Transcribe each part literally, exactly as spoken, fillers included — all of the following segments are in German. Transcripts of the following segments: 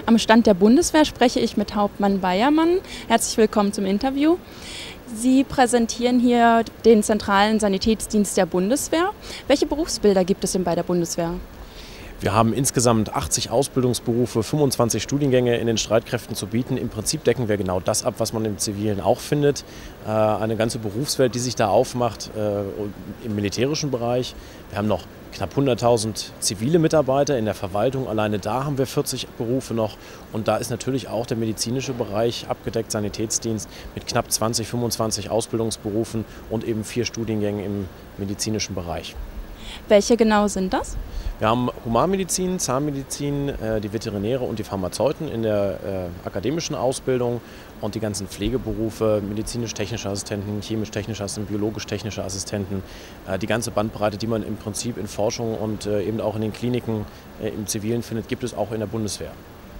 Am Stand der Bundeswehr spreche ich mit Hauptmann Bayermann. Herzlich willkommen zum Interview. Sie präsentieren hier den zentralen Sanitätsdienst der Bundeswehr. Welche Berufsbilder gibt es denn bei der Bundeswehr? Wir haben insgesamt achtzig Ausbildungsberufe, fünfundzwanzig Studiengänge in den Streitkräften zu bieten. Im Prinzip decken wir genau das ab, was man im Zivilen auch findet. Äh, eine ganze Berufswelt, die sich da aufmacht äh, im militärischen Bereich. Wir haben noch knapp hunderttausend zivile Mitarbeiter in der Verwaltung. Alleine da haben wir vierzig Berufe noch. Und da ist natürlich auch der medizinische Bereich abgedeckt, Sanitätsdienst mit knapp zwanzig, fünfundzwanzig Ausbildungsberufen und eben vier Studiengängen im medizinischen Bereich. Welche genau sind das? Wir haben Humanmedizin, Zahnmedizin, die Veterinäre und die Pharmazeuten in der akademischen Ausbildung und die ganzen Pflegeberufe, medizinisch-technische Assistenten, chemisch-technische Assistenten, biologisch-technische Assistenten. Die ganze Bandbreite, die man im Prinzip in Forschung und eben auch in den Kliniken im Zivilen findet, gibt es auch in der Bundeswehr.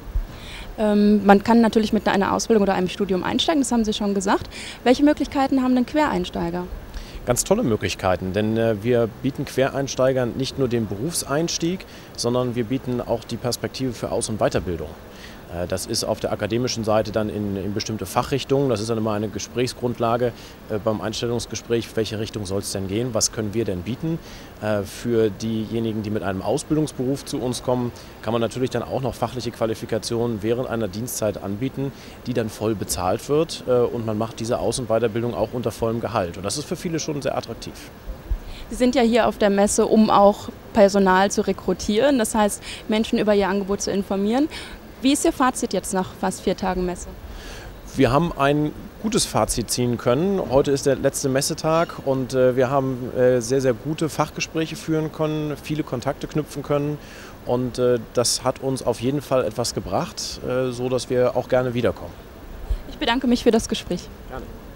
Ähm, man kann natürlich mit einer Ausbildung oder einem Studium einsteigen, das haben Sie schon gesagt. Welche Möglichkeiten haben denn Quereinsteiger? Ganz tolle Möglichkeiten, denn äh, wir bieten Quereinsteigern nicht nur den Berufseinstieg, sondern wir bieten auch die Perspektive für Aus- und Weiterbildung. Äh, das ist auf der akademischen Seite dann in, in bestimmte Fachrichtungen, das ist dann immer eine Gesprächsgrundlage äh, beim Einstellungsgespräch, welche Richtung soll es denn gehen, was können wir denn bieten. Äh, für diejenigen, die mit einem Ausbildungsberuf zu uns kommen, kann man natürlich dann auch noch fachliche Qualifikationen während einer Dienstzeit anbieten, die dann voll bezahlt wird äh, und man macht diese Aus- und Weiterbildung auch unter vollem Gehalt. Und das ist für viele schon sehr attraktiv. Sie sind ja hier auf der Messe, um auch Personal zu rekrutieren, das heißt Menschen über Ihr Angebot zu informieren. Wie ist Ihr Fazit jetzt nach fast vier Tagen Messe? Wir haben ein gutes Fazit ziehen können. Heute ist der letzte Messetag und äh, wir haben äh, sehr, sehr gute Fachgespräche führen können, viele Kontakte knüpfen können und äh, das hat uns auf jeden Fall etwas gebracht, äh, so dass wir auch gerne wiederkommen. Ich bedanke mich für das Gespräch. Gerne.